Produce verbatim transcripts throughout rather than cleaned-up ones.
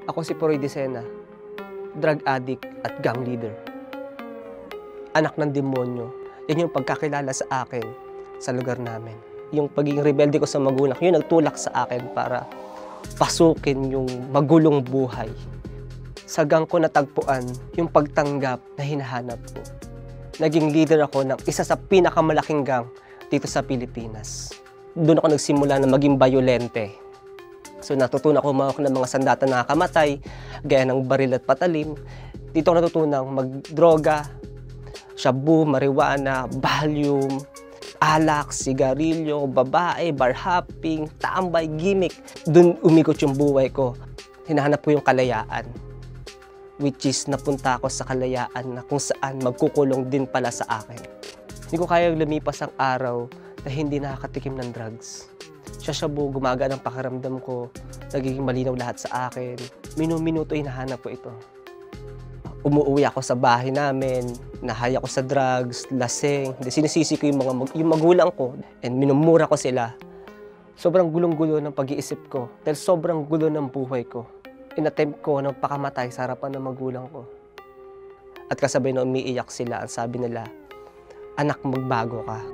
Ako si Poroy Dicena, drug addict at gang leader. Anak ng demonyo, yan yung pagkakilala sa akin sa lugar namin. Yung pagiging rebelde ko sa magulang, yun nagtulak sa akin para pasukin yung magulong buhay. Sa gang ko natagpuan yung pagtanggap na hinahanap ko. Naging leader ako ng isa sa pinakamalaking gang dito sa Pilipinas. Doon ako nagsimula na maging bayolente. So natutunan ako mga ng mga sandata na nakakamatay, gaya ng baril at patalim. Dito ako natutunang magdroga, shabu, marijuana, Valium, alak, sigarilyo, babae, bar hopping, tambay, gimmick. Doon umikot yung buhay ko. Hinahanap ko yung kalayaan. Which is napunta ako sa kalayaan na kung saan magkukulong din pala sa akin. Hindi ko kaya lumipas ang araw na hindi nakakatikim ng drugs. Siya shabu, gumaga ng pakiramdam ko, nagiging malinaw lahat sa akin. Minu-minuto hinahanap ko ito. Umuwi ako sa bahay namin, nahay ako sa drugs, lasing. Sinisisi ko yung, mga, yung magulang ko and minumura ko sila. Sobrang gulong-gulo ng pag-iisip ko dahil sobrang gulo ng buhay ko. Inattempt ko ng pakamatay sa harapan ng magulang ko. At kasabay na umiiyak sila, ang sabi nila, anak, magbago ka.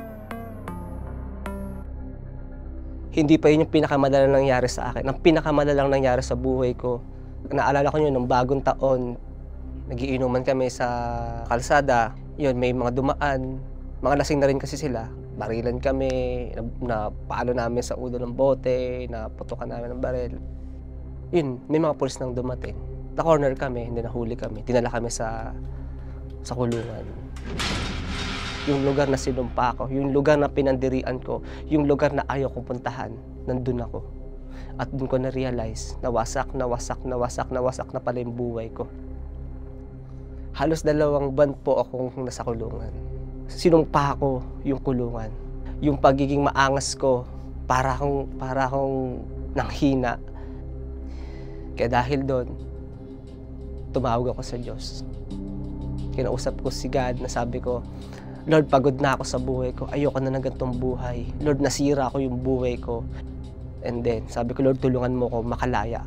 Hindi pa yun yung pinakamadalang nangyari sa akin. Ang pinakamadalang nangyari sa buhay ko, naalala ko yun, nung bagong taon, nagiinuman kami sa kalsada. Yun, may mga dumaan. Mga lasing na rin kasi sila. Barilan kami, na, na paano namin sa ulo ng bote, na putukan namin ng baril. Yun, may mga pulis nang dumating. Na-corner kami, hindi nahuli kami. Dinala kami sa, sa kulungan. Yung lugar na sinumpa ko, yung lugar na pinandirian ko, yung lugar na ayaw kong puntahan, nandun ako. At dun ko na-realize, nawasak, nawasak, nawasak, nawasak na pala yung buhay ko. Halos dalawang buwan po akong nasa kulungan. Sinumpa ko yung kulungan. Yung pagiging maangas ko, para akong, para akong nanghina. Kaya dahil doon, tumawag ako sa Diyos. Kinausap ko si God na sabi ko, Lord, pagod na ako sa buhay ko. Ayoko na ng ganitong buhay. Lord, nasira ko yung buhay ko. And then, sabi ko, Lord, tulungan mo ko makalaya.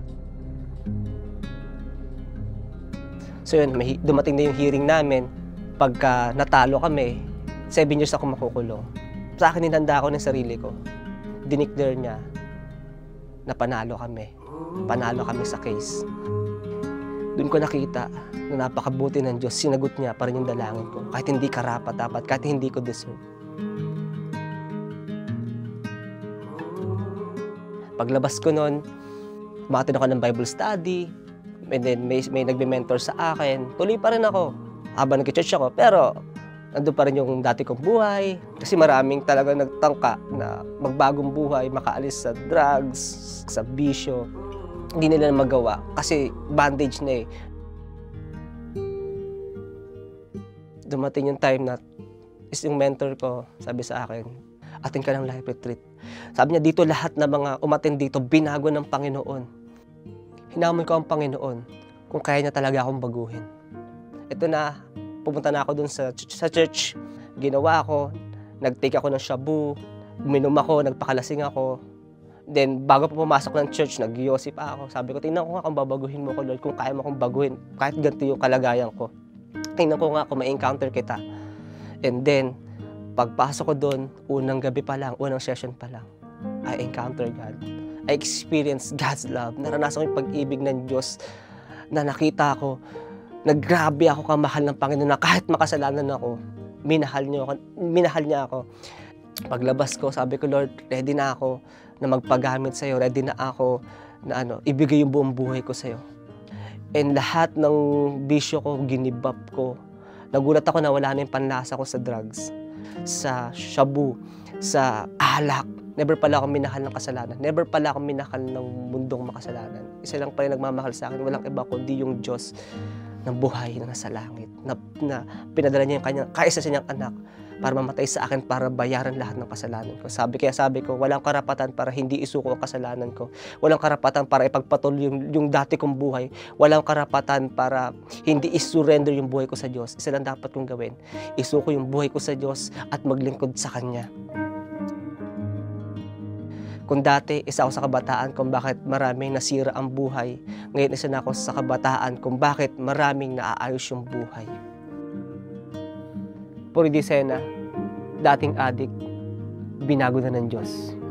So yun, may, dumating na yung hearing namin. Pagka natalo kami, seven years ako makukulong. Sa akin, hinanda ako ng sarili ko. Dineclare niya na panalo kami. Panalo kami sa case. Doon ko nakita na napakabuti ng Diyos. Sinagot niya pa rin yung dalangin ko. Kahit hindi karapat dapat, kahit hindi ko deserve. Paglabas ko noon, umatin ako ng Bible study. And then may, may nagbe-mentor sa akin. Tuloy pa rin ako habang nag-church ako. Pero nandun pa rin yung dati kong buhay. Kasi maraming talaga nagtangka na magbagong buhay, makaalis sa drugs, sa bisyo. Hindi nila magawa kasi bandage na eh. Dumating yung time na is yung mentor ko, sabi sa akin, atin ka ng life retreat. Sabi niya, dito lahat na mga umatin dito, binago ng Panginoon. Hinamon ko ang Panginoon kung kaya niya talaga akong baguhin. Ito na, pumunta na ako dun sa, sa church. Ginawa ko, nag-take ako ng shabu, uminom ako, nagpakalasing ako. Then, bago pa pumasok ng church, nag-yosi pa ako. Sabi ko, tingnan ko nga kung babaguhin mo ko, Lord, kung kaya mo akong baguhin, kahit ganito yung kalagayan ko. Tingnan ko nga kung ma-encounter kita. And then, pagpasok ko doon, unang gabi pa lang, unang session pa lang, I encounter God. I experience God's love. Naranasan ko yung pag-ibig ng Diyos na nakita ko, naggrabe ako kamahal ng Panginoon na kahit makasalanan ako, minahal niya ako. Minahal niya ako. Paglabas ko, sabi ko, Lord, ready na ako na magpagamit sa'yo. Ready na ako na ano, ibigay yung buong buhay ko sa'yo. And lahat ng bisyo ko, ginibap ko. Nagulat ako na wala na yung panlasa ko sa drugs, sa shabu, sa alak. Never pala akong minahal ng kasalanan. Never pala akong minahal ng mundong makasalanan. Isa lang pala nagmamahal sa akin. Walang iba kundi yung Diyos ng buhay na nasa langit. Na, na pinadala niya yung kanyang, kaisa sa niyang anak para mamatay sa akin para bayaran lahat ng kasalanan ko. Sabi kaya sabi ko, walang karapatan para hindi isuko ang kasalanan ko. Walang karapatan para ipagpatuloy yung, yung dati kong buhay. Walang karapatan para hindi isurrender yung buhay ko sa Diyos. Isa lang dapat kong gawin. Isuko yung buhay ko sa Diyos at maglingkod sa Kanya. Kung dati, isa ako sa kabataan kung bakit maraming nasira ang buhay. Ngayon, isa na ako sa kabataan kung bakit maraming naaayos yung buhay. Puri Dicena, dating adik, binago na ng Diyos.